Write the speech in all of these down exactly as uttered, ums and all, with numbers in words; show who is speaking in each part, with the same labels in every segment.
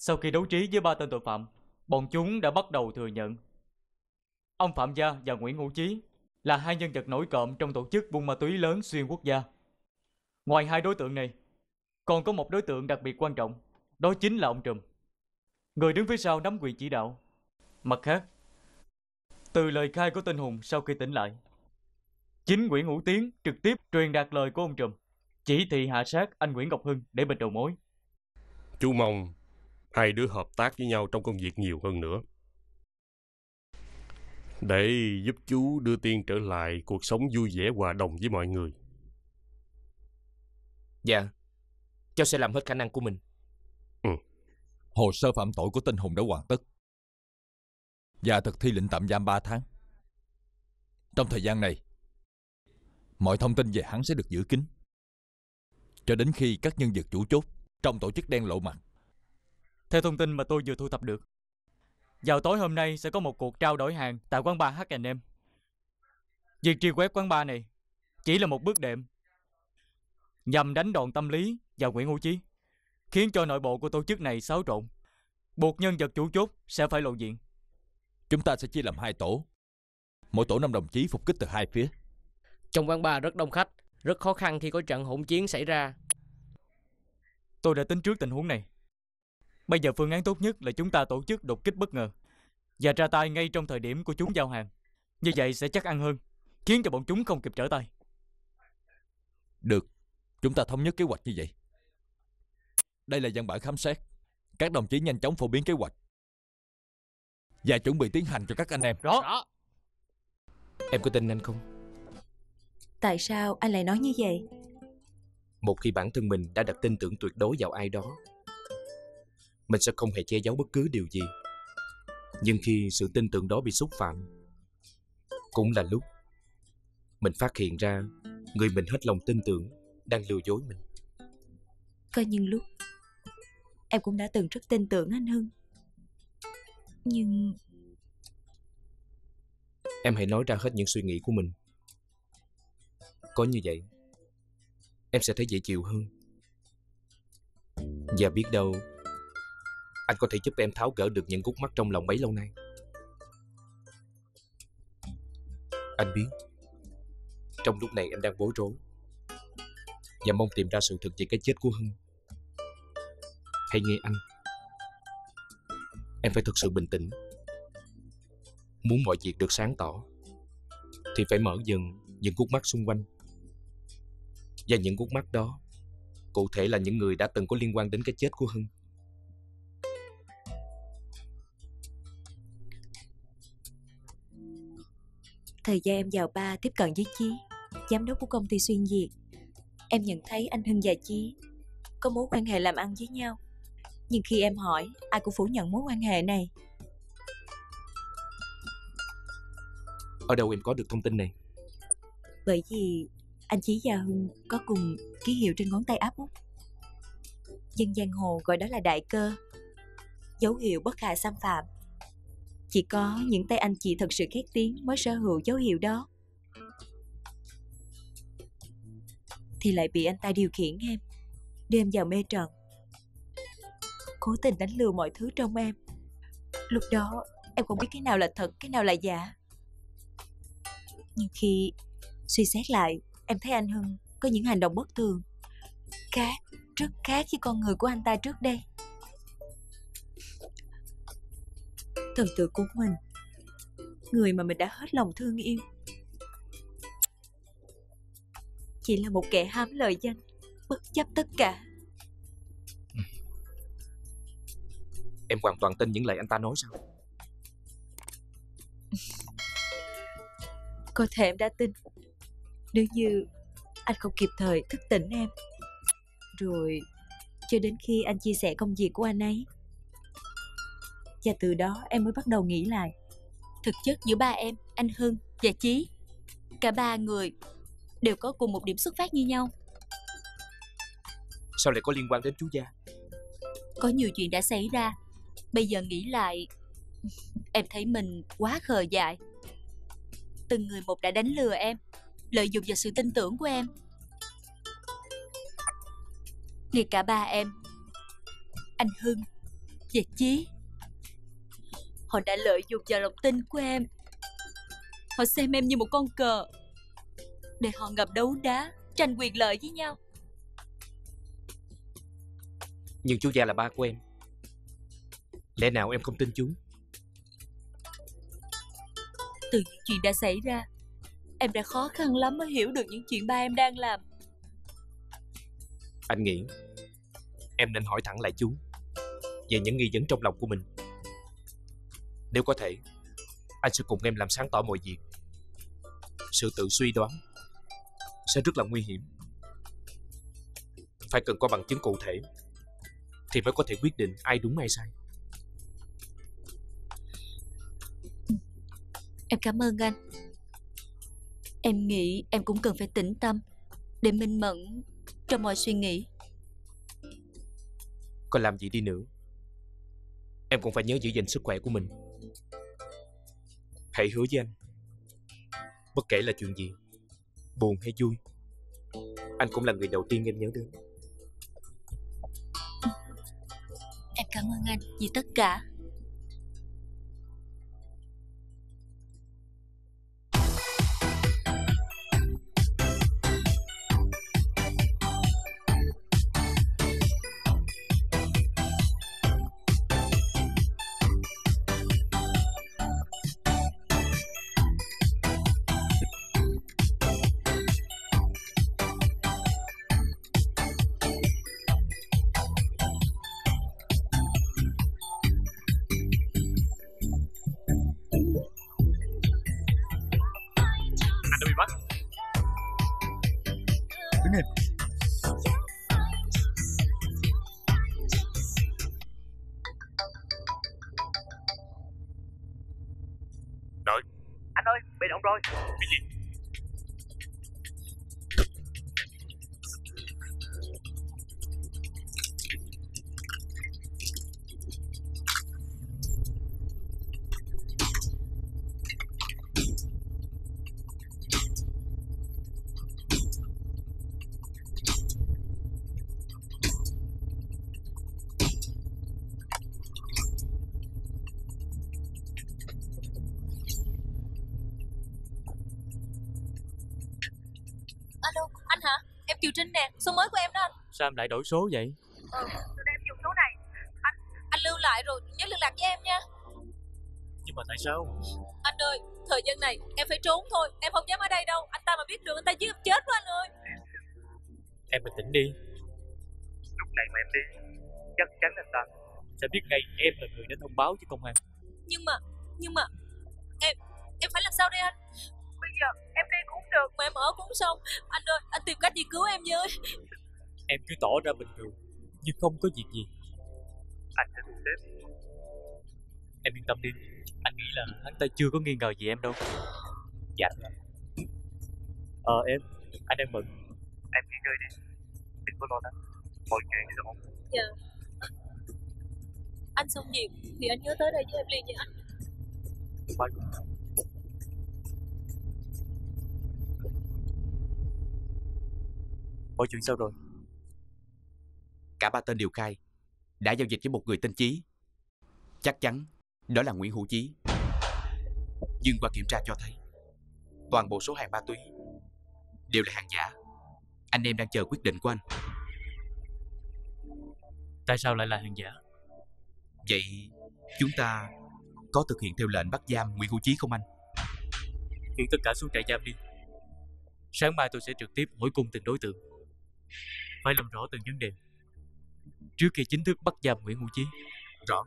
Speaker 1: Sau khi đấu trí với ba tên tội phạm, bọn chúng đã bắt đầu thừa nhận ông Phạm Gia và Nguyễn Hữu Chí là hai nhân vật nổi cộm trong tổ chức buôn ma túy lớn xuyên quốc gia. Ngoài hai đối tượng này, còn có một đối tượng đặc biệt quan trọng, đó chính là ông Trùm, người đứng phía sau nắm quyền chỉ đạo. Mặt khác, từ lời khai của tên Hùng sau khi tỉnh lại, chính Nguyễn Hữu Tiến trực tiếp truyền đạt lời của ông Trùm, chỉ thị hạ sát anh Nguyễn Ngọc Hưng để bịt đầu mối.
Speaker 2: Chú mong hai đứa hợp tác với nhau trong công việc nhiều hơn nữa, để giúp chú đưa Tiên trở lại cuộc sống vui vẻ hòa đồng với mọi người.
Speaker 3: Dạ, cháu sẽ làm hết khả năng của mình.
Speaker 2: Ừ.
Speaker 4: Hồ sơ phạm tội của tên Hùng đã hoàn tất và thực thi lệnh tạm giam ba tháng. Trong thời gian này, mọi thông tin về hắn sẽ được giữ kín cho đến khi các nhân vật chủ chốt trong tổ chức đen lộ mặt.
Speaker 1: Theo thông tin mà tôi vừa thu thập được, vào tối hôm nay sẽ có một cuộc trao đổi hàng tại quán bar hát and em. Việc truy quét quán bar này chỉ là một bước đệm nhằm đánh đòn tâm lý vào Nguyễn Hữu Chí, khiến cho nội bộ của tổ chức này xáo trộn, buộc nhân vật chủ chốt sẽ phải lộ diện.
Speaker 4: Chúng ta sẽ chia làm hai tổ, mỗi tổ năm đồng chí phục kích từ hai phía.
Speaker 3: Trong quán bar rất đông khách, rất khó khăn khi có trận hỗn chiến xảy ra.
Speaker 1: Tôi đã tính trước tình huống này. Bây giờ phương án tốt nhất là chúng ta tổ chức đột kích bất ngờ và ra tay ngay trong thời điểm của chúng giao hàng. Như vậy sẽ chắc ăn hơn, khiến cho bọn chúng không kịp trở tay.
Speaker 4: Được, chúng ta thống nhất kế hoạch như vậy. Đây là văn bản khám xét. Các đồng chí nhanh chóng phổ biến kế hoạch và chuẩn bị tiến hành cho các anh em.
Speaker 1: Rõ.
Speaker 3: Rõ. Em có tin anh không?
Speaker 5: Tại sao anh lại nói như vậy?
Speaker 3: Một khi bản thân mình đã đặt tin tưởng tuyệt đối vào ai đó, mình sẽ không hề che giấu bất cứ điều gì. Nhưng khi sự tin tưởng đó bị xúc phạm, cũng là lúc mình phát hiện ra người mình hết lòng tin tưởng đang lừa dối mình.
Speaker 5: Có những lúc em cũng đã từng rất tin tưởng anh Hưng. Nhưng
Speaker 3: em hãy nói ra hết những suy nghĩ của mình. Có như vậy, em sẽ thấy dễ chịu hơn. Và biết đâu anh có thể giúp em tháo gỡ được những khúc mắc trong lòng bấy lâu nay. Anh biết trong lúc này em đang bối rối và mong tìm ra sự thật về cái chết của Hưng. Hãy nghe anh, em phải thực sự bình tĩnh. Muốn mọi việc được sáng tỏ thì phải mở dần những khúc mắc xung quanh. Và những khúc mắc đó cụ thể là những người đã từng có liên quan đến cái chết của Hưng.
Speaker 5: thời gian em vào ba tiếp cận với Chí, giám đốc của công ty xuyên Việt, em nhận thấy anh Hưng và Chí có mối quan hệ làm ăn với nhau. Nhưng khi em hỏi, ai cũng phủ nhận mối quan hệ này.
Speaker 3: Ở đâu em có được thông tin này?
Speaker 5: Bởi vì anh Chí và Hưng có cùng ký hiệu trên ngón tay áp út. Dân giang hồ gọi đó là đại cơ, dấu hiệu bất khả xâm phạm. Chỉ có những tay anh chị thật sự khét tiếng mới sở hữu dấu hiệu đó. Thì lại bị anh ta điều khiển em, đưa em vào mê trận, cố tình đánh lừa mọi thứ trong em. Lúc đó em không biết cái nào là thật, cái nào là giả. Nhưng khi suy xét lại, em thấy anh Hưng có những hành động bất thường, khác, rất khác với con người của anh ta trước đây. Thần tượng của mình, người mà mình đã hết lòng thương yêu, chỉ là một kẻ hám lợi danh, bất chấp tất cả.
Speaker 3: Em hoàn toàn tin những lời anh ta nói sao?
Speaker 5: Có thể em đã tin, nếu như anh không kịp thời thức tỉnh em. Rồi cho đến khi anh chia sẻ công việc của anh ấy, và từ đó em mới bắt đầu nghĩ lại. Thực chất giữa ba em, anh Hưng và Chí, cả ba người đều có cùng một điểm xuất phát như nhau.
Speaker 3: Sao lại có liên quan đến chú Gia?
Speaker 5: Có nhiều chuyện đã xảy ra. Bây giờ nghĩ lại, em thấy mình quá khờ dại. Từng người một đã đánh lừa em, lợi dụng vào sự tin tưởng của em. Ngay cả ba em, anh Hưng, và Chí. Họ đã lợi dụng vào lòng tin của em. Họ xem em như một con cờ để họ ngầm đấu đá, tranh quyền lợi với nhau.
Speaker 3: Nhưng chú Gia là ba của em, lẽ nào em không tin chú?
Speaker 5: Từ những chuyện đã xảy ra, em đã khó khăn lắm mới hiểu được những chuyện ba em đang làm.
Speaker 3: Anh nghĩ em nên hỏi thẳng lại chú về những nghi vấn trong lòng của mình. Nếu có thể, anh sẽ cùng em làm sáng tỏ mọi việc. Sự tự suy đoán sẽ rất là nguy hiểm. Phải cần có bằng chứng cụ thể thì mới có thể quyết định ai đúng ai sai.
Speaker 5: Em cảm ơn anh. Em nghĩ em cũng cần phải tĩnh tâm để minh mẫn trong mọi suy nghĩ.
Speaker 3: Còn làm gì đi nữa, em cũng phải nhớ giữ gìn sức khỏe của mình. Hãy hứa với anh, bất kể là chuyện gì, buồn hay vui, anh cũng là người đầu tiên em nhớ đến.
Speaker 5: Em cảm ơn anh vì tất cả.
Speaker 2: Đợi.
Speaker 6: Anh ơi, bị động rồi.
Speaker 2: Cái gì?
Speaker 5: Alo, anh hả? Em Kiều Trinh nè, số mới của em đó anh.
Speaker 1: Sao em lại đổi số vậy?
Speaker 6: Ừ, tôi đem dùng số này. Anh
Speaker 5: Anh lưu lại rồi nhớ liên lạc với em nha.
Speaker 1: Nhưng mà tại sao?
Speaker 5: Anh ơi, thời gian này em phải trốn thôi. Em không dám ở đây đâu. Anh ta mà biết được anh ta giết em chết quá anh ơi.
Speaker 1: Em bình tĩnh đi.
Speaker 6: lúc này mà em đi, chắc chắn anh ta
Speaker 1: Sẽ biết ngay em là người đã thông báo với công an.
Speaker 5: Nhưng mà, nhưng mà Em, em phải làm sao đây anh?
Speaker 6: bây giờ em đi cũng được.
Speaker 5: Mà em ở cũng không xong. Anh ơi, anh tìm cách gì cứu em với.
Speaker 1: Em cứ tỏ ra bình thường như không có việc gì.
Speaker 6: Anh sẽ thu xếp.
Speaker 1: Em yên tâm đi. Anh nghĩ là hắn ta chưa có nghi ngờ gì em đâu. Dạ. Ờ em, anh đang bận.
Speaker 6: Em nghỉ ngơi đi, đừng có lo lắng, mọi chuyện sẽ ổn.
Speaker 5: Dạ. Anh xong việc thì anh nhớ tới đây với em liền nha anh.
Speaker 1: Bye. Mọi chuyện sao rồi?
Speaker 3: Cả ba tên đều khai đã giao dịch với một người tên Chí. Chắc chắn đó là Nguyễn Hữu Chí. Nhưng qua kiểm tra cho thấy toàn bộ số hàng ma túy đều là hàng giả. Anh em đang chờ quyết định của anh.
Speaker 1: Tại sao lại là hàng giả?
Speaker 3: Vậy chúng ta có thực hiện theo lệnh bắt giam Nguyễn Hữu Chí không anh?
Speaker 1: Chuyển tất cả xuống trại giam đi. Sáng mai tôi sẽ trực tiếp hỏi cung từng đối tượng. Phải làm rõ từng vấn đề trước khi chính thức bắt giam Nguyễn Hữu Chí.
Speaker 2: Rõ.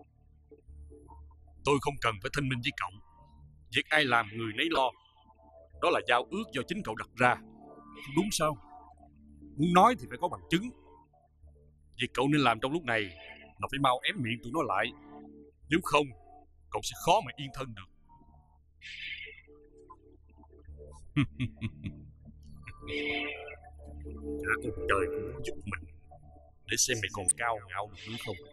Speaker 2: Tôi không cần phải thanh minh với cậu. Việc ai làm người nấy lo. Đó là giao ước do chính cậu đặt ra. Không đúng sao? Muốn nói thì phải có bằng chứng. Việc cậu nên làm trong lúc này là phải mau ém miệng tụi nó lại. Nếu không, cậu sẽ khó mà yên thân được. Cả con trời cũng muốn giúp mình, để xem mày còn cao ngạo được nữa không.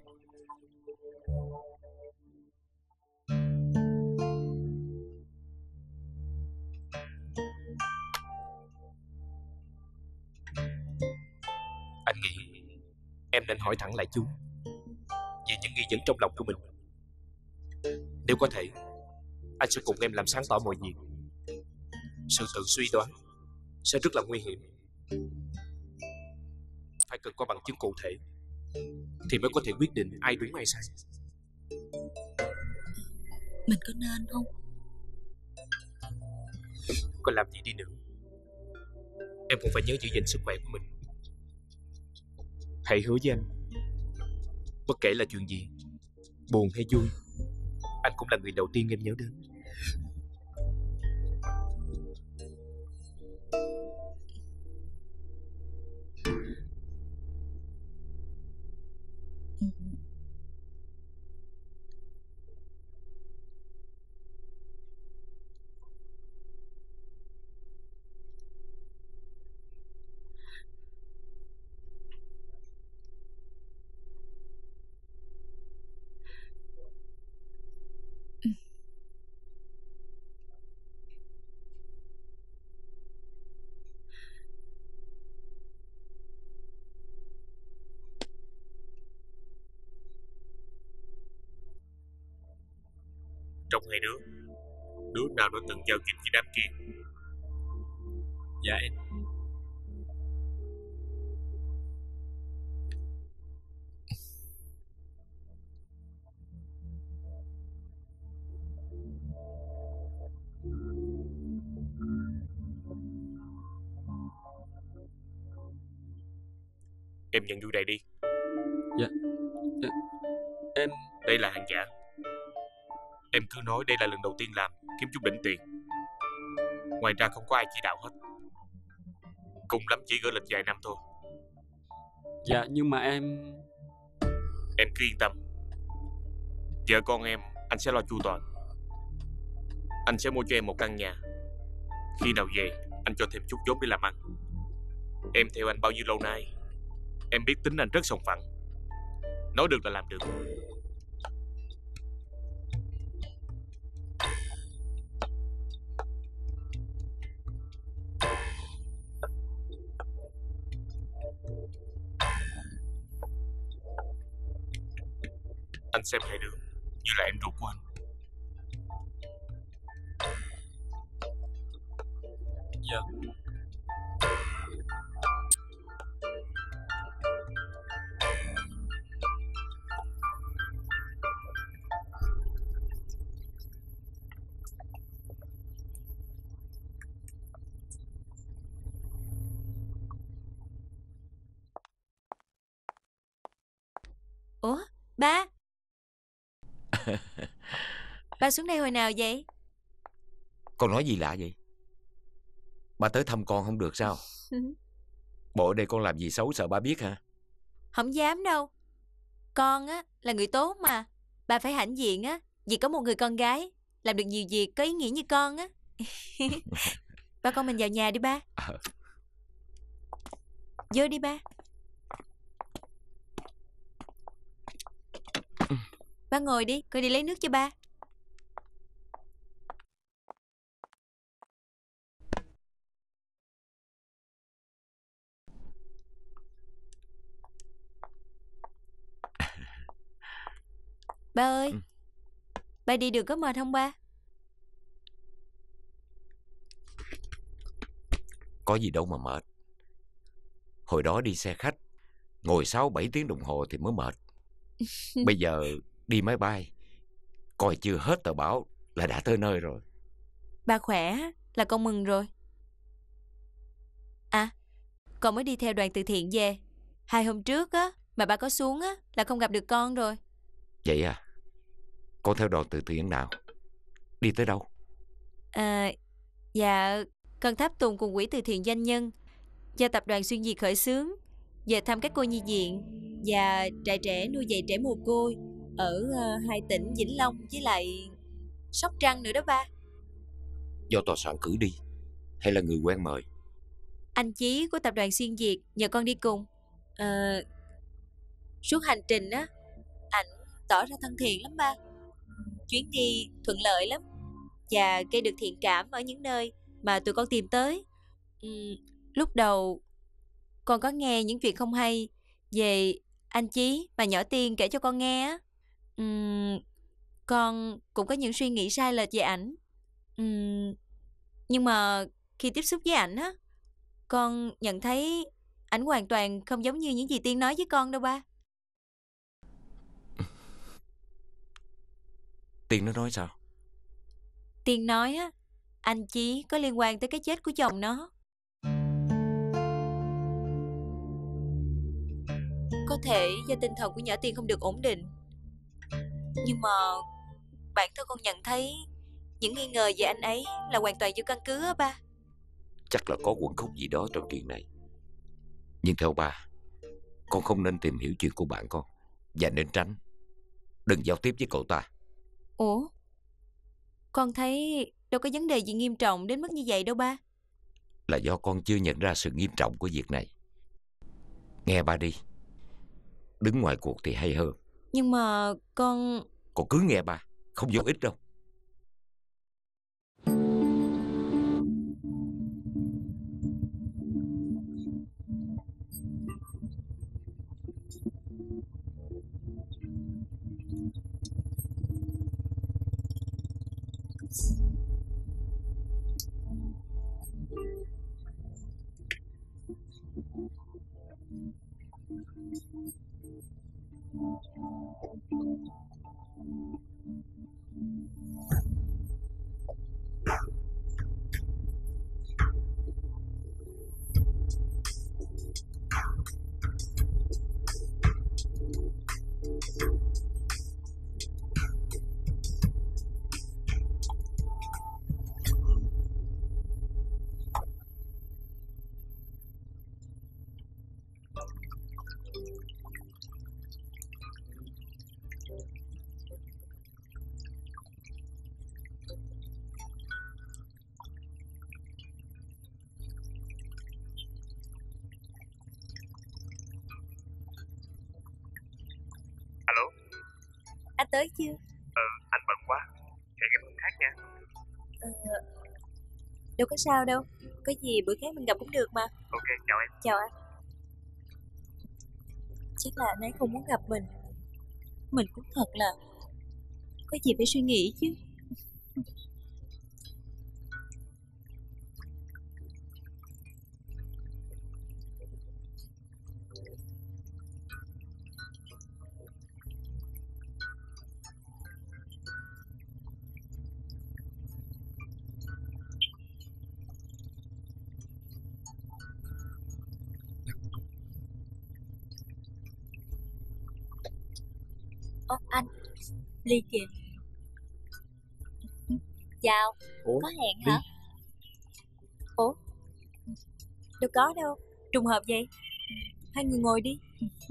Speaker 3: Anh nghĩ em nên hỏi thẳng lại chú về những nghi vẫn trong lòng của mình. Nếu có thể, anh sẽ cùng em làm sáng tỏ mọi việc. Sự tự suy đoán sẽ rất là nguy hiểm. Phải cần có bằng chứng cụ thể thì mới có thể quyết định ai đúng ai sai.
Speaker 5: Mình có nên không?
Speaker 3: Còn làm gì đi nữa, em cũng phải nhớ giữ gìn sức khỏe của mình. Hãy hứa với anh, bất kể là chuyện gì, buồn hay vui, anh cũng là người đầu tiên em nhớ đến.
Speaker 2: Trong hai đứa, đứa nào đã từng giao dịch với đám kia?
Speaker 3: Dạ em.
Speaker 2: Em nhận vui đây đi.
Speaker 3: Dạ. Em...
Speaker 2: Đây là hàng giả. Em cứ nói đây là lần đầu tiên làm, kiếm chút đỉnh tiền. Ngoài ra không có ai chỉ đạo hết. Cùng lắm chỉ gửi lịch vài năm thôi.
Speaker 7: Dạ nhưng mà em...
Speaker 2: Em cứ yên tâm. Vợ con em anh sẽ lo chu toàn. Anh sẽ mua cho em một căn nhà. Khi nào về anh cho thêm chút vốn để làm ăn. Em theo anh bao nhiêu lâu nay, em biết tính anh rất sòng phẳng. Nói được là làm được. Anh xem hai đứa như là em ruột của anh.
Speaker 7: Dạ.
Speaker 5: Ủa, ba? Ba xuống đây hồi nào vậy?
Speaker 8: Con nói gì lạ vậy? Ba tới thăm con không được sao? Bộ ở đây con làm gì xấu sợ ba biết hả?
Speaker 5: Không dám đâu. Con á là người tốt mà. Ba phải hãnh diện á, vì có một người con gái làm được nhiều việc có ý nghĩa như con á. Ba con mình vào nhà đi ba. Vô đi ba. Ba ngồi đi, con đi lấy nước cho ba. Ba ơi, ừ. Ba đi đường có mệt không ba?
Speaker 8: Có gì đâu mà mệt. Hồi đó đi xe khách, ngồi sáu bảy tiếng đồng hồ thì mới mệt. Bây giờ đi máy bay, coi chưa hết tờ báo là đã tới nơi rồi.
Speaker 5: Ba khỏe là con mừng rồi. À, con mới đi theo đoàn từ thiện về. Hai hôm trước á, mà ba có xuống á, là không gặp được con rồi.
Speaker 8: Vậy à? Con theo đoàn từ thiện nào? Đi tới đâu?
Speaker 5: À, dạ, con tháp tùng cùng quỹ từ thiện doanh nhân do tập đoàn Xuyên Việt khởi xướng, về thăm các cô nhi viện và trại trẻ nuôi dạy trẻ mồ côi ở uh, hai tỉnh Vĩnh Long với lại Sóc Trăng nữa đó ba.
Speaker 8: Do tòa soạn cử đi hay là người quen mời?
Speaker 5: Anh Chí của tập đoàn Xuyên Việt nhờ con đi cùng. À, suốt hành trình á, ảnh tỏ ra thân thiện lắm ba. Chuyến đi thuận lợi lắm và gây được thiện cảm ở những nơi mà tụi con tìm tới. uhm, Lúc đầu con có nghe những chuyện không hay về anh Chí mà nhỏ Tiên kể cho con nghe á. Ừm, con cũng có những suy nghĩ sai lệch về ảnh. Ừm, nhưng mà khi tiếp xúc với ảnh á, con nhận thấy ảnh hoàn toàn không giống như những gì Tiên nói với con đâu ba.
Speaker 8: Tiên nó nói sao?
Speaker 5: Tiên nói á, anh Chí có liên quan tới cái chết của chồng nó. Có thể do tinh thần của nhỏ Tiên không được ổn định. Nhưng mà bản thân con nhận thấy những nghi ngờ về anh ấy là hoàn toàn vô căn cứ á ba.
Speaker 8: Chắc là có quẩn khúc gì đó trong chuyện này. Nhưng theo ba, con không nên tìm hiểu chuyện của bạn con, và nên tránh, đừng giao tiếp với cậu ta.
Speaker 5: Ủa? Con thấy đâu có vấn đề gì nghiêm trọng đến mức như vậy đâu ba.
Speaker 8: Là do con chưa nhận ra sự nghiêm trọng của việc này. Nghe ba đi, đứng ngoài cuộc thì hay hơn.
Speaker 5: Nhưng mà con...
Speaker 8: Con cứ nghe ba, không vô ích đâu.
Speaker 6: Alo.
Speaker 5: Anh tới chưa?
Speaker 6: Ừ, anh bận quá. Hẹn em hôm khác nha.
Speaker 5: Ờ, đâu có sao đâu. Có gì bữa khác mình gặp cũng được mà.
Speaker 6: Ok, chào em.
Speaker 5: Chào anh. Chắc là anh ấy không muốn gặp mình. Mình cũng thật là có gì phải suy nghĩ chứ. Ơ anh, Ly kìa. Chào.
Speaker 3: Ủa,
Speaker 5: Có hẹn
Speaker 3: Ly?
Speaker 5: hả? Ủa? Đâu có đâu. Trùng hợp vậy. Hai người ngồi đi.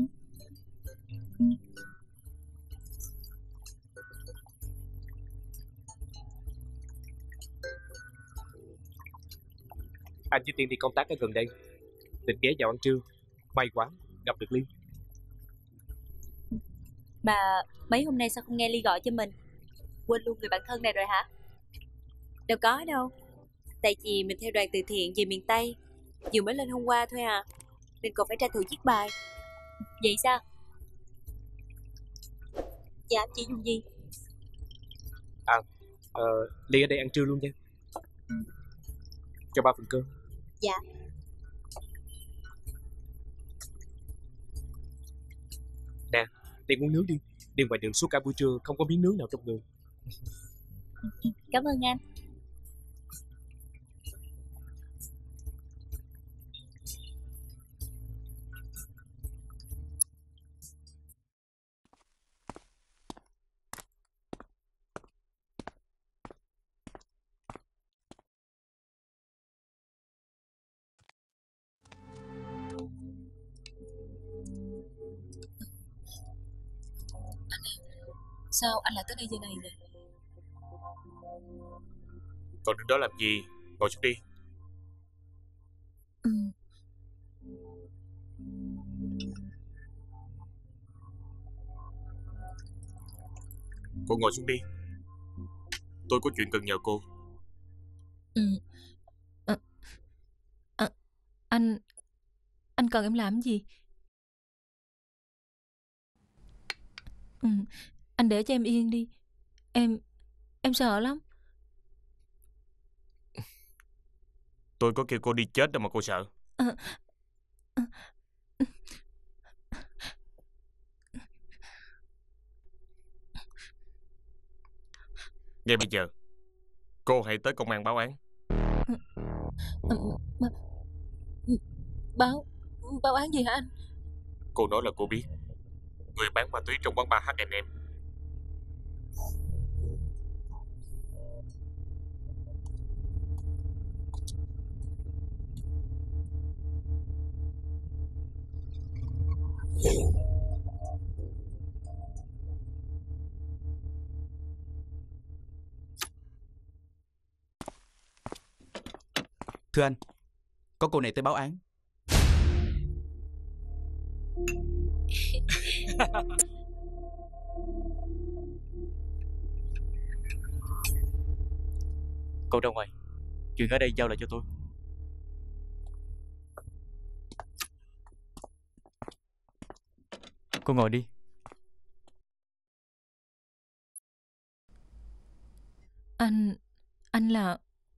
Speaker 3: Anh với Tiên đi công tác ở gần đây, định ghé vào ăn trưa. May quá gặp được Ly.
Speaker 5: Mà mấy hôm nay sao không nghe Ly gọi cho mình? Quên luôn người bạn thân này rồi hả? Đâu có đâu. Tại vì mình theo đoàn từ thiện về miền Tây, vừa mới lên hôm qua thôi à, nên còn phải tranh thủ viết bài. Vậy sao? Dạ chị dùng gì?
Speaker 3: À, ờ, Ly ở đây ăn trưa luôn nha.
Speaker 5: Ừ.
Speaker 3: Cho ba phần cơm.
Speaker 5: Dạ.
Speaker 3: Nè, Tiên uống nước đi. Đi ngoài đường suốt cả buổi trưa không có miếng nước nào trong người.
Speaker 5: Cảm ơn anh. Sao anh lại tới đây giờ này vậy?
Speaker 3: Còn đứng đó làm gì? Ngồi xuống đi.
Speaker 5: Ừ.
Speaker 3: Cô ngồi xuống đi. Tôi có chuyện cần nhờ cô.
Speaker 5: Ừ. À, à, anh anh cần em làm gì? Ừ.
Speaker 9: Anh để cho em yên đi. Em Em sợ lắm.
Speaker 3: Tôi có kêu cô đi chết đâu mà cô sợ.
Speaker 9: À, à,
Speaker 3: Ngay bây giờ cô hãy tới công an báo án.
Speaker 9: à, Báo Báo án gì hả anh?
Speaker 3: Cô nói là cô biết người bán ma túy trong quán bar hát and em.
Speaker 10: Thưa anh, có cô này tới báo án.
Speaker 1: Cô ra ngoài, chuyện ở đây giao lại cho tôi. Cô ngồi đi.
Speaker 9: Anh Anh là...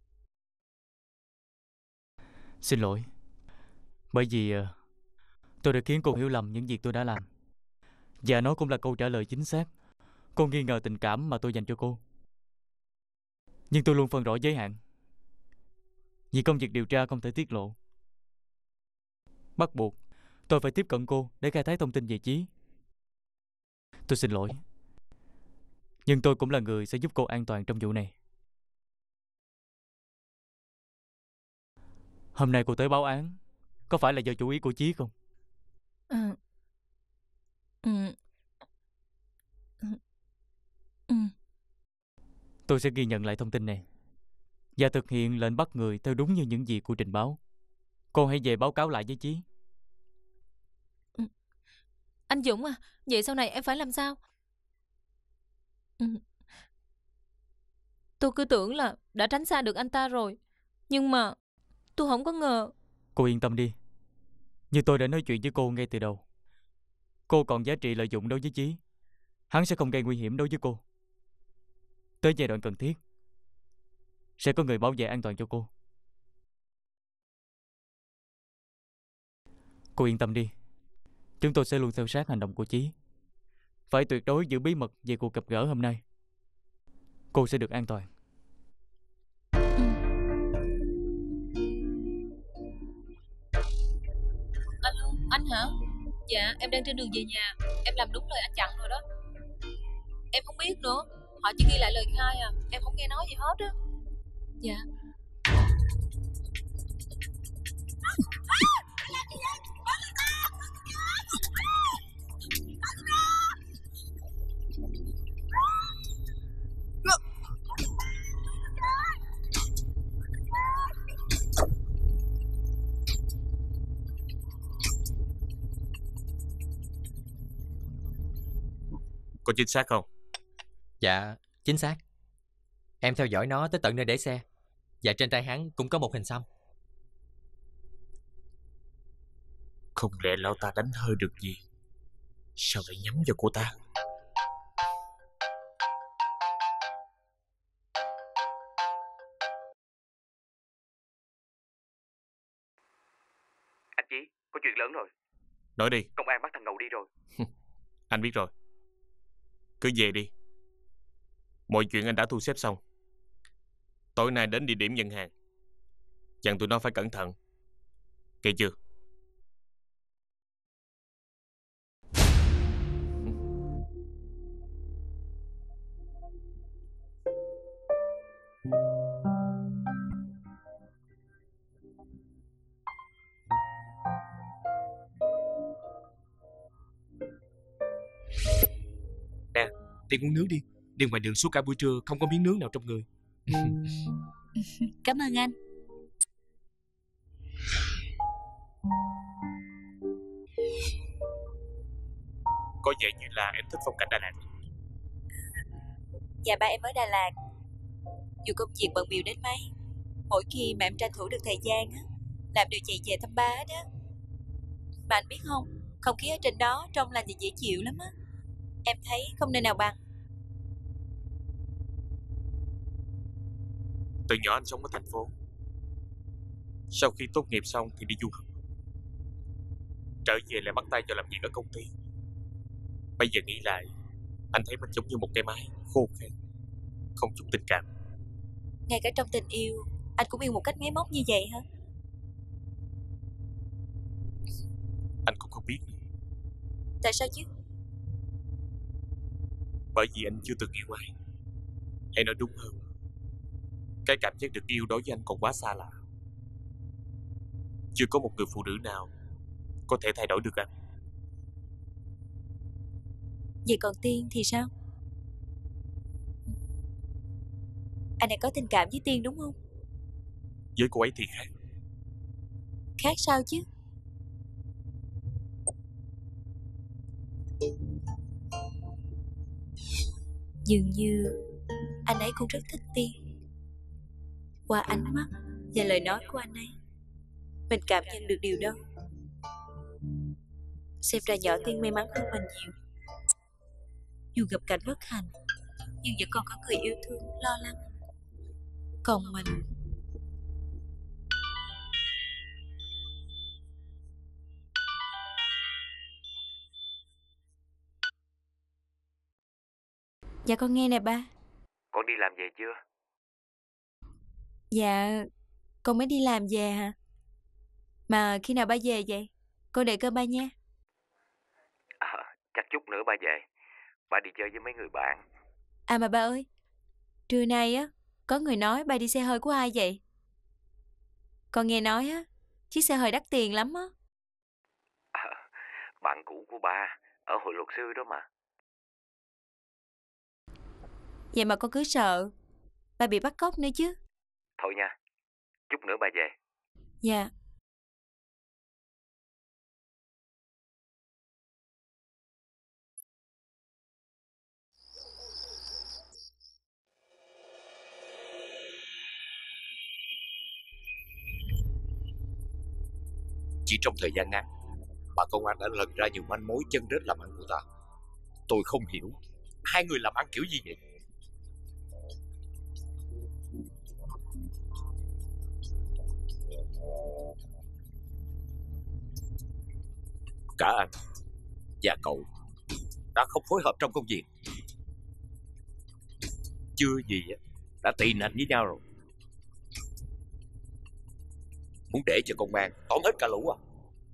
Speaker 1: Xin lỗi, bởi vì uh, tôi đã khiến cô hiểu lầm những việc tôi đã làm. Và nó cũng là câu trả lời chính xác. Cô nghi ngờ tình cảm mà tôi dành cho cô. Nhưng tôi luôn phân rõ giới hạn, vì công việc điều tra không thể tiết lộ. Bắt buộc tôi phải tiếp cận cô để khai thác thông tin về Chí. Tôi xin lỗi, nhưng tôi cũng là người sẽ giúp cô an toàn trong vụ này. Hôm nay cô tới báo án có phải là do chủ ý của Chí không?
Speaker 9: À, ừ. Ừ.
Speaker 1: Tôi sẽ ghi nhận lại thông tin này và thực hiện lệnh bắt người theo đúng như những gì cô trình báo. Cô hãy về báo cáo lại với Chí.
Speaker 9: Ừ. Anh Dũng à, vậy sau này em phải làm sao? Ừ. Tôi cứ tưởng là đã tránh xa được anh ta rồi, nhưng mà tôi không có ngờ.
Speaker 1: Cô yên tâm đi, như tôi đã nói chuyện với cô ngay từ đầu, cô còn giá trị lợi dụng đối với Chí. Hắn sẽ không gây nguy hiểm đối với cô. Tới giai đoạn cần thiết sẽ có người bảo vệ an toàn cho cô. Cô yên tâm đi, chúng tôi sẽ luôn theo sát hành động của Chí. Phải tuyệt đối giữ bí mật về cuộc gặp gỡ hôm nay. Cô sẽ được an toàn.
Speaker 9: Alo, anh hả? Dạ, em đang trên đường về nhà. Em làm đúng lời anh dặn rồi đó. Em không biết nữa, họ chỉ ghi lại lời khai à. Em không nghe nói gì hết á. Dạ.
Speaker 3: Có chính xác không?
Speaker 11: Dạ, chính xác. Em theo dõi nó tới tận nơi để xe. Và trên tay hắn cũng có một hình xăm.
Speaker 3: Không lẽ lão ta đánh hơi được gì? Sao lại nhắm vào cô ta?
Speaker 6: Anh Chí, có chuyện lớn rồi.
Speaker 3: Nói đi.
Speaker 6: Công an bắt thằng Ngầu đi rồi.
Speaker 3: Anh biết rồi. Cứ về đi. Mọi chuyện anh đã thu xếp xong. Tối nay đến địa điểm nhận hàng. Dặn tụi nó phải cẩn thận. Nghe chưa? Nè, đi uống nước đi. Đi ngoài đường suốt cả buổi trưa không có miếng nước nào trong người.
Speaker 5: Cảm ơn anh.
Speaker 3: Có vẻ như là em thích phong cảnh Đà Lạt.
Speaker 5: Dạ ba em ở Đà Lạt. Dù công việc bận bịu đến mấy, mỗi khi mà em tranh thủ được thời gian á, làm đều chạy về thăm ba hết á. Mà anh biết không, không khí ở trên đó trong lành và dễ chịu lắm á. Em thấy không nơi nào bằng.
Speaker 3: Từ nhỏ anh sống ở thành phố. Sau khi tốt nghiệp xong thì đi du học. Trở về lại bắt tay cho làm việc ở công ty. Bây giờ nghĩ lại, anh thấy mình giống như một cây máy khô khan, không chút tình cảm.
Speaker 5: Ngay cả trong tình yêu, anh cũng yêu một cách máy móc như vậy hả?
Speaker 3: Anh cũng không biết.
Speaker 5: Tại sao chứ?
Speaker 3: Bởi vì anh chưa từng yêu ai. Hay nói đúng hơn, cái cảm giác được yêu đối với anh còn quá xa lạ. Chưa có một người phụ nữ nào có thể thay đổi được anh.
Speaker 5: Vậy còn Tiên thì sao? Anh đã có tình cảm với Tiên đúng không?
Speaker 3: Với cô ấy thì khác.
Speaker 5: Khác sao chứ? Dường như anh ấy cũng rất thích Tiên. Qua ánh mắt và lời nói của anh ấy, mình cảm nhận được điều đó. Xem ra nhỏ Tiên may mắn hơn mình nhiều. Dù gặp cảnh bất hạnh, nhưng vẫn còn có người yêu thương, lo lắng. Còn mình... Dạ con nghe nè ba.
Speaker 8: Con đi làm về chưa?
Speaker 5: Dạ, con mới đi làm về hả? Mà khi nào ba về vậy? Con để cơm ba nha.
Speaker 8: À, chắc chút nữa ba về. Ba đi chơi với mấy người bạn.
Speaker 5: À mà ba ơi, trưa nay á, có người nói ba đi xe hơi của ai vậy? Con nghe nói á, chiếc xe hơi đắt tiền lắm á.
Speaker 8: À, bạn cũ của ba, ở hội luật sư đó mà.
Speaker 5: Vậy mà con cứ sợ ba bị bắt cóc nữa chứ.
Speaker 8: Thôi nha, chút nữa ba về.
Speaker 5: Dạ.
Speaker 3: Chỉ trong thời gian ngắn mà công an đã lần ra nhiều manh mối chân rết làm ăn của ta. Tôi không hiểu hai người làm ăn kiểu gì vậy. Cả anh và cậu đã không phối hợp trong công việc. Chưa gì đã tị nạnh với nhau rồi. Muốn để cho công an tóm hết cả lũ à?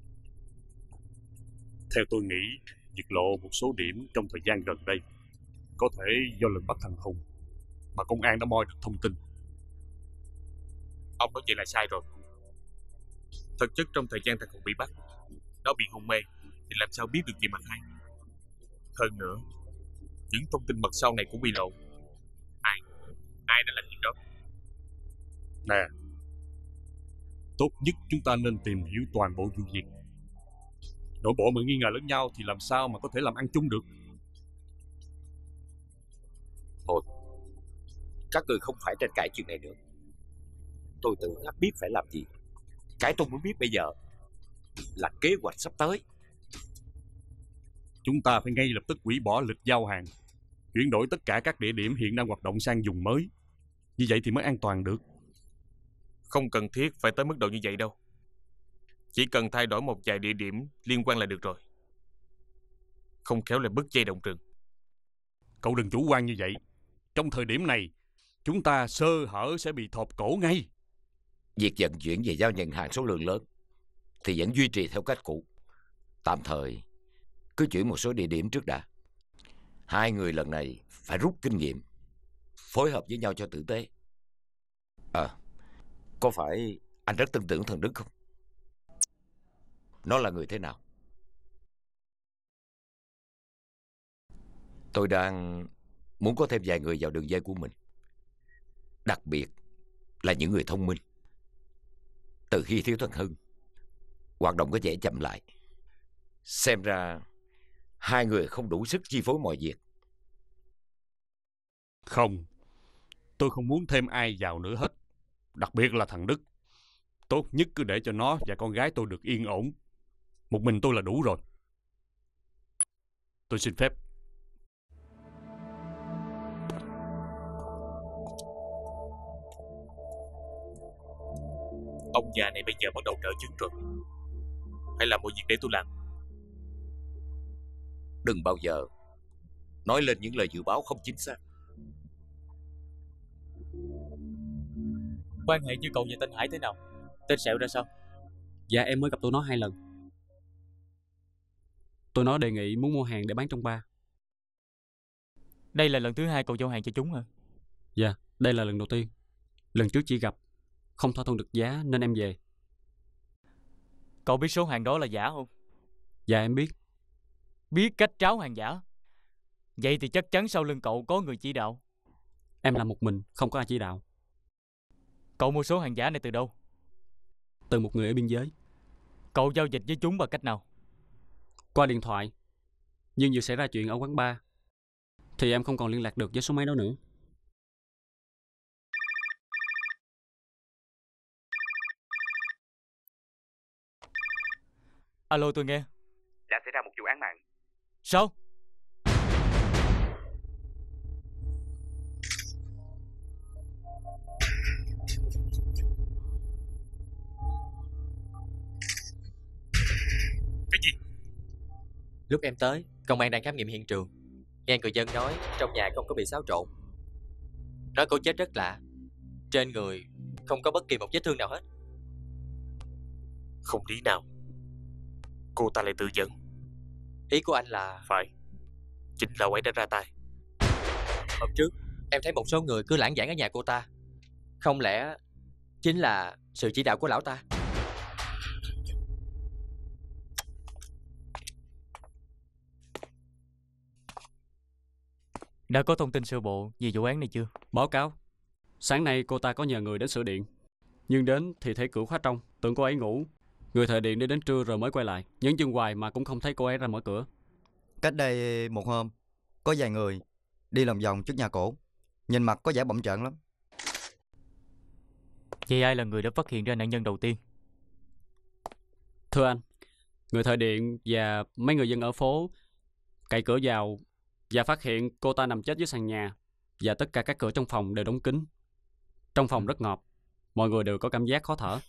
Speaker 2: Theo tôi nghĩ, việc lộ một số điểm trong thời gian gần đây có thể do lần bắt thằng Hùng mà công an đã moi được thông tin.
Speaker 3: Ông nói vậy là sai rồi. Thực chất trong thời gian thằng Hùng bị bắt, nó bị hôn mê thì làm sao biết được gì mặt hay. Hơn nữa, những thông tin mật sau này cũng bị lộ. Ai Ai đã làm việc đó?
Speaker 2: Nè, tốt nhất chúng ta nên tìm hiểu toàn bộ vụ việc. Nội bộ mà nghi ngờ lẫn nhau thì làm sao mà có thể làm ăn chung được.
Speaker 3: Thôi, các người không phải tranh cãi chuyện này nữa. Tôi tự khắc biết phải làm gì. Cái tôi muốn biết bây giờ là kế hoạch sắp tới.
Speaker 2: Chúng ta phải ngay lập tức hủy bỏ lịch giao hàng, chuyển đổi tất cả các địa điểm hiện đang hoạt động sang vùng mới. Như vậy thì mới an toàn được.
Speaker 3: Không cần thiết phải tới mức độ như vậy đâu. Chỉ cần thay đổi một vài địa điểm liên quan là được rồi. Không khéo lại bứt dây động rừng.
Speaker 2: Cậu đừng chủ quan như vậy. Trong thời điểm này, chúng ta sơ hở sẽ bị thọp cổ ngay.
Speaker 8: Việc vận chuyển về giao nhận hàng số lượng lớn thì vẫn duy trì theo cách cũ. Tạm thời cứ chuyển một số địa điểm trước đã. Hai người lần này phải rút kinh nghiệm, phối hợp với nhau cho tử tế. À, có phải anh rất tin tưởng thằng Đức không? Nó là người thế nào? Tôi đang muốn có thêm vài người vào đường dây của mình. Đặc biệt là những người thông minh. Từ khi thiếu thằng Hưng, hoạt động có vẻ chậm lại. Xem ra hai người không đủ sức chi phối mọi việc.
Speaker 2: Không, tôi không muốn thêm ai vào nữa hết. Đặc biệt là thằng Đức. Tốt nhất cứ để cho nó và con gái tôi được yên ổn. Một mình tôi là đủ rồi. Tôi xin phép.
Speaker 3: Ông già này bây giờ bắt đầu trở chứng rồi. Hãy làm mọi việc để tôi làm.
Speaker 8: Đừng bao giờ nói lên những lời dự báo không chính xác.
Speaker 1: Quan hệ với cậu và tên Hải thế nào? Tên Sẹo ra sao?
Speaker 7: Dạ em mới gặp tụi nó hai lần. Tụi nó đề nghị muốn mua hàng để bán trong bar.
Speaker 1: Đây là lần thứ hai cậu giao hàng cho chúng hả?
Speaker 7: Dạ, đây là lần đầu tiên. Lần trước chỉ gặp, không thỏa thuận được giá nên em về.
Speaker 1: Cậu biết số hàng đó là giả không?
Speaker 7: Dạ em biết.
Speaker 1: Biết cách tráo hàng giả? Vậy thì chắc chắn sau lưng cậu có người chỉ đạo.
Speaker 7: Em làm một mình, không có ai chỉ đạo.
Speaker 1: Cậu mua số hàng giả này từ đâu?
Speaker 7: Từ một người ở biên giới.
Speaker 1: Cậu giao dịch với chúng bằng cách nào?
Speaker 7: Qua điện thoại. Nhưng vừa xảy ra chuyện ở quán bar thì em không còn liên lạc được với số máy đó nữa.
Speaker 1: Alo, tôi nghe.
Speaker 6: Đã xảy ra một vụ án mạng.
Speaker 1: Sao?
Speaker 2: Cái gì?
Speaker 11: Lúc em tới, công an đang khám nghiệm hiện trường. Nghe người dân nói trong nhà không có bị xáo trộn. Nói cô chết rất lạ. Trên người không có bất kỳ một vết thương nào hết.
Speaker 3: Không lý nào cô ta lại tự dẫn.
Speaker 11: Ý của anh là...
Speaker 3: Phải, chính là ấy đã ra tay.
Speaker 11: Hôm trước em thấy một số người cứ lãng vãng ở nhà cô ta. Không lẽ chính là sự chỉ đạo của lão ta?
Speaker 1: Đã có thông tin sơ bộ về vụ án này chưa?
Speaker 7: Báo cáo. Sáng nay cô ta có nhờ người đến sửa điện. Nhưng đến thì thấy cửa khóa trong, tưởng cô ấy ngủ. Người thợ điện đi đến trưa rồi mới quay lại. Nhấn chân hoài mà cũng không thấy cô ấy ra mở cửa.
Speaker 12: Cách đây một hôm, có vài người đi lòng vòng trước nhà cổ. Nhìn mặt có vẻ bậm trợn lắm.
Speaker 1: Vậy ai là người đã phát hiện ra nạn nhân đầu tiên?
Speaker 7: Thưa anh, người thợ điện và mấy người dân ở phố cậy cửa vào và phát hiện cô ta nằm chết dưới sàn nhà. Và tất cả các cửa trong phòng đều đóng kín. Trong phòng rất ngọt. Mọi người đều có cảm giác khó thở.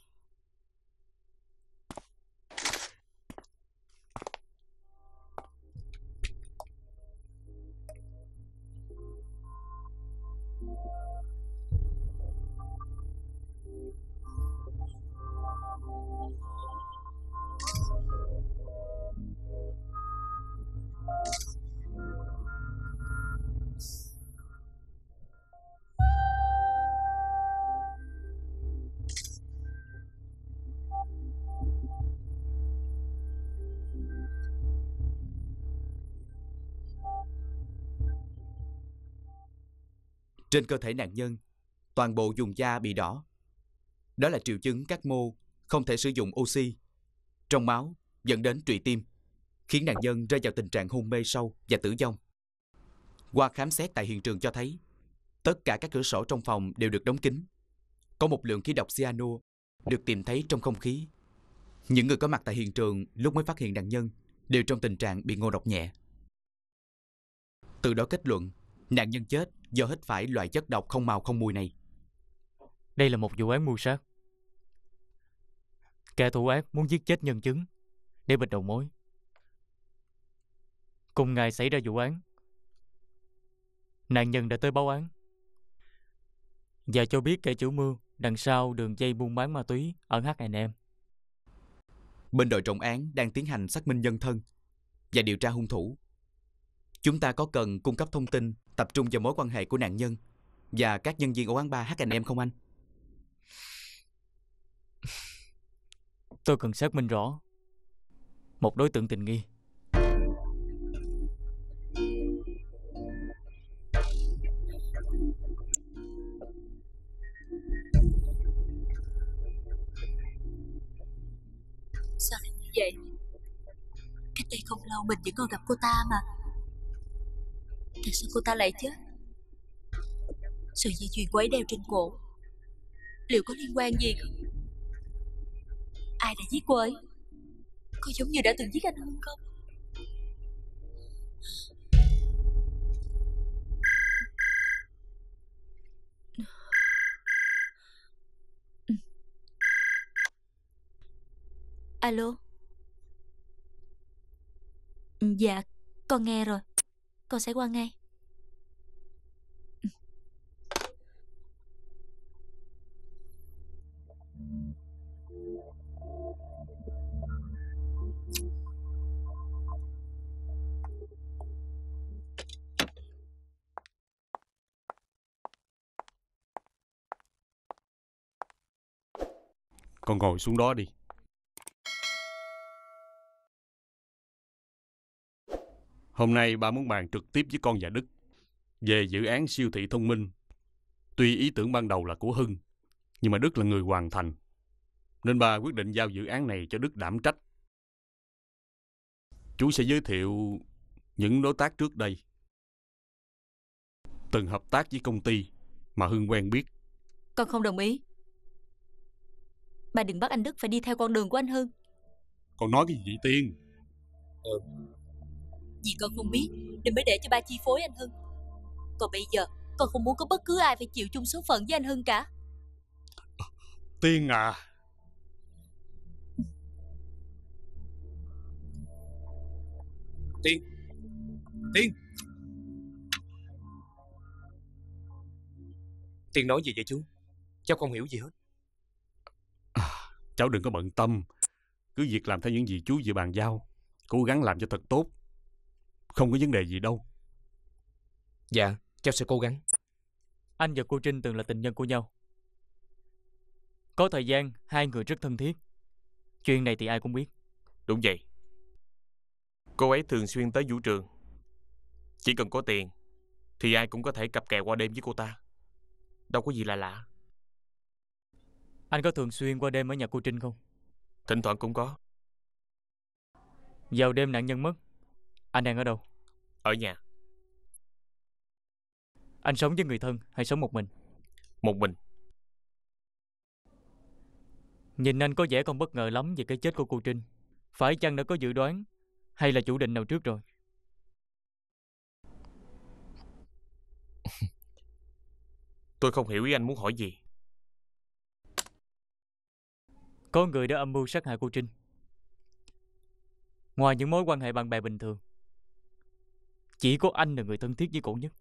Speaker 10: Trên cơ thể nạn nhân, toàn bộ vùng da bị đỏ. Đó là triệu chứng các mô không thể sử dụng oxy trong máu dẫn đến trụy tim, khiến nạn nhân rơi vào tình trạng hôn mê sâu và tử vong. Qua khám xét tại hiện trường cho thấy, tất cả các cửa sổ trong phòng đều được đóng kín. Có một lượng khí độc cyanua được tìm thấy trong không khí. Những người có mặt tại hiện trường lúc mới phát hiện nạn nhân đều trong tình trạng bị ngộ độc nhẹ. Từ đó kết luận, nạn nhân chết do hít phải loại chất độc không màu không mùi này.
Speaker 1: Đây là một vụ án mưu sát. Kẻ thủ ác muốn giết chết nhân chứng để bịt đầu mối. Cùng ngày xảy ra vụ án, nạn nhân đã tới báo án và cho biết kẻ chủ mưu đằng sau đường dây buôn bán ma túy ở hát and em.
Speaker 10: Bên đội trọng án đang tiến hành xác minh nhân thân và điều tra hung thủ. Chúng ta có cần cung cấp thông tin tập trung vào mối quan hệ của nạn nhân và các nhân viên ở quán bar hát and em không anh?
Speaker 1: Tôi cần xác minh rõ một đối tượng tình nghi.
Speaker 5: Sao lại như vậy? Cách đây không lâu mình vẫn còn gặp cô ta mà. Tại sao cô ta lại chết? Sợi dây chuyền của ấy đeo trên cổ, liệu có liên quan gì không? Ai đã giết cô ấy? Có giống như đã từng giết anh Hưng không? Alo. Dạ, con nghe rồi. Con sẽ qua ngay.
Speaker 2: Con ngồi xuống đó đi. Hôm nay ba muốn bàn trực tiếp với con và Đức về dự án siêu thị thông minh. Tuy ý tưởng ban đầu là của Hưng, nhưng mà Đức là người hoàn thành, nên ba quyết định giao dự án này cho Đức đảm trách. Chú sẽ giới thiệu những đối tác trước đây từng hợp tác với công ty mà Hưng quen biết.
Speaker 5: Con không đồng ý. Bà đừng bắt anh Đức phải đi theo con đường của anh Hưng.
Speaker 2: Con nói cái gì vậy Tiên?
Speaker 5: Ừ. Vì con không biết nên mới để cho ba chi phối anh Hưng. Còn bây giờ con không muốn có bất cứ ai phải chịu chung số phận với anh Hưng cả.
Speaker 2: Tiên à,
Speaker 3: Tiên, Tiên, Tiên nói gì vậy chú? Cháu không hiểu gì hết.
Speaker 2: à, cháu đừng có bận tâm, cứ việc làm theo những gì chú vừa bàn giao, cố gắng làm cho thật tốt, không có vấn đề gì đâu.
Speaker 3: Dạ, cháu sẽ cố gắng.
Speaker 1: Anh và cô Trinh từng là tình nhân của nhau. Có thời gian hai người rất thân thiết. Chuyện này thì ai cũng biết.
Speaker 13: Đúng vậy. Cô ấy thường xuyên tới vũ trường. Chỉ cần có tiền thì ai cũng có thể cặp kè qua đêm với cô ta. Đâu có gì là lạ.
Speaker 1: Anh có thường xuyên qua đêm ở nhà cô Trinh không?
Speaker 13: Thỉnh thoảng cũng có.
Speaker 1: Vào đêm nạn nhân mất, anh đang ở đâu?
Speaker 13: Ở nhà.
Speaker 1: Anh sống với người thân hay sống một mình?
Speaker 13: Một mình.
Speaker 1: Nhìn anh có vẻ còn bất ngờ lắm về cái chết của cô Trinh. Phải chăng đã có dự đoán hay là chủ định nào trước rồi?
Speaker 13: Tôi không hiểu ý anh muốn hỏi gì.
Speaker 1: Có người đã âm mưu sát hại cô Trinh. Ngoài những mối quan hệ bạn bè bình thường, chỉ có anh là người thân thiết với cổ nhất.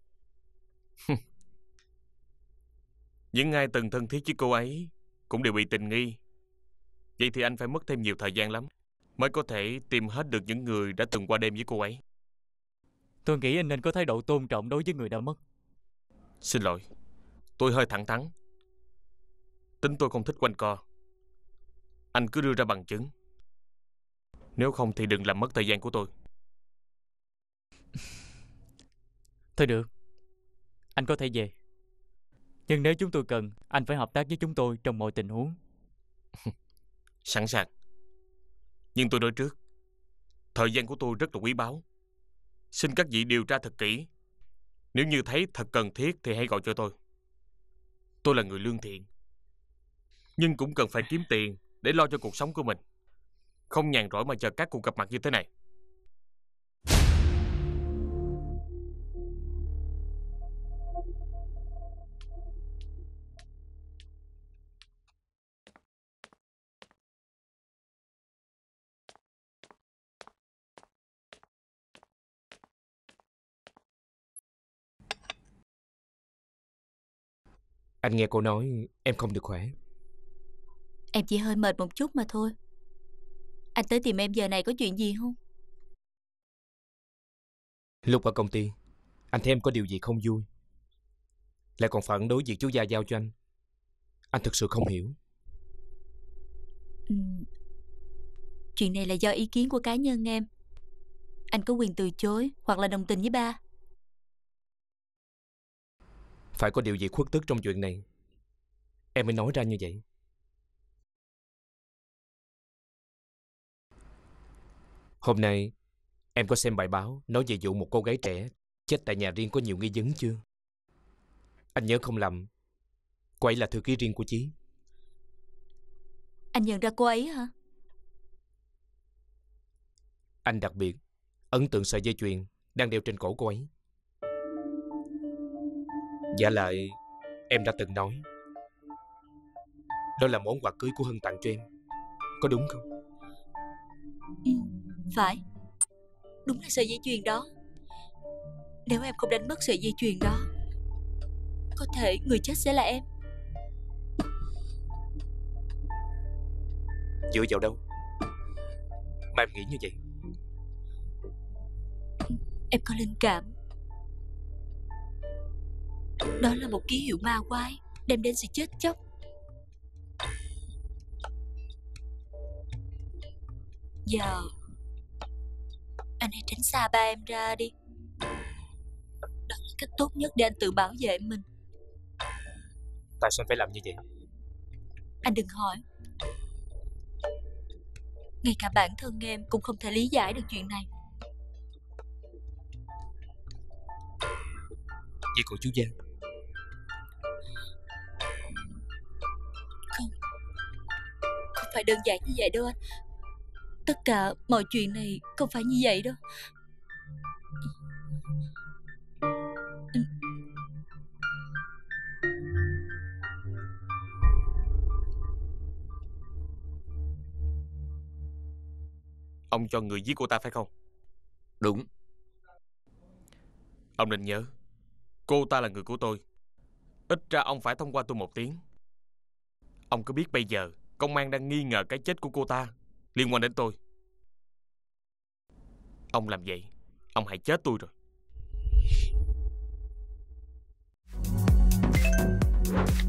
Speaker 13: Những ai từng thân thiết với cô ấy cũng đều bị tình nghi. Vậy thì anh phải mất thêm nhiều thời gian lắm mới có thể tìm hết được những người đã từng qua đêm với cô ấy.
Speaker 1: Tôi nghĩ anh nên có thái độ tôn trọng đối với người đã mất.
Speaker 13: Xin lỗi, tôi hơi thẳng thắn. Tính tôi không thích quanh co. Anh cứ đưa ra bằng chứng. Nếu không thì đừng làm mất thời gian của tôi.
Speaker 1: Thôi được, anh có thể về. Nhưng nếu chúng tôi cần, anh phải hợp tác với chúng tôi trong mọi tình huống.
Speaker 13: Sẵn sàng. Nhưng tôi nói trước, thời gian của tôi rất là quý báu. Xin các vị điều tra thật kỹ. Nếu như thấy thật cần thiết thì hãy gọi cho tôi. Tôi là người lương thiện, nhưng cũng cần phải kiếm tiền để lo cho cuộc sống của mình. Không nhàn rỗi mà chờ các cuộc gặp mặt như thế này.
Speaker 3: Anh nghe cô nói em không được khỏe.
Speaker 5: Em chỉ hơi mệt một chút mà thôi. Anh tới tìm em giờ này có chuyện gì không?
Speaker 3: Lúc ở công ty, anh thấy em có điều gì không vui, lại còn phản đối việc chú Gia giao cho anh. Anh thực sự không hiểu.
Speaker 5: Ừ. Chuyện này là do ý kiến của cá nhân em. Anh có quyền từ chối hoặc là đồng tình với ba.
Speaker 3: Phải có điều gì khuất tức trong chuyện này em mới nói ra như vậy. Hôm nay em có xem bài báo nói về vụ một cô gái trẻ chết tại nhà riêng có nhiều nghi vấn chưa? Anh nhớ không lầm, cô ấy là thư ký riêng của Chí.
Speaker 5: Anh nhận ra cô ấy hả?
Speaker 3: Anh đặc biệt ấn tượng sợi dây chuyền đang đeo trên cổ cô ấy. Giả lại em đã từng nói đó là món quà cưới của Hân tặng cho em, có đúng không?
Speaker 5: Phải, đúng là sợi dây chuyền đó. Nếu em không đánh mất sợi dây chuyền đó, có thể người chết sẽ là em.
Speaker 3: Dựa vào đâu mà em nghĩ như vậy?
Speaker 5: Em có linh cảm. Đó là một ký hiệu ma quái đem đến sự chết chóc. Giờ anh hãy tránh xa ba em ra đi. Đó là cách tốt nhất để anh tự bảo vệ mình.
Speaker 3: Tại sao phải làm như vậy?
Speaker 5: Anh đừng hỏi. Ngay cả bản thân em cũng không thể lý giải được chuyện này.
Speaker 3: Vậy còn chú Giang?
Speaker 5: Không, không phải đơn giản như vậy đâu anh. Tất cả mọi chuyện này không phải như vậy đâu.
Speaker 13: Ông cho người giết cô ta phải không?
Speaker 8: Đúng.
Speaker 13: Ông nên nhớ, cô ta là người của tôi. Ít ra ông phải thông qua tôi một tiếng. Ông có biết bây giờ công an đang nghi ngờ cái chết của cô ta liên quan đến tôi. Ông làm vậy, ông hại chết tôi rồi.